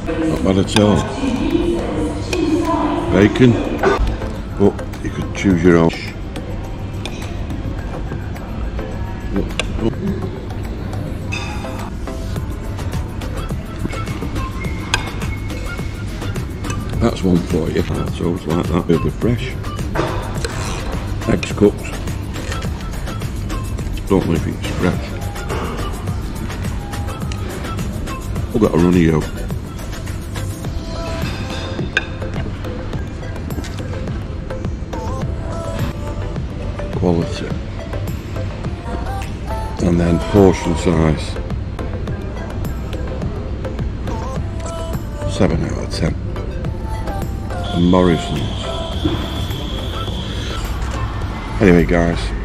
Not bad at all. Bacon, but you could choose your own. That's one for you. So it's like that, really fresh. Eggs cooked. Don't know if it's fresh. I've got a runny yolk. Quality. And then portion size. 7 out of 10. And Morrison's. Anyway guys,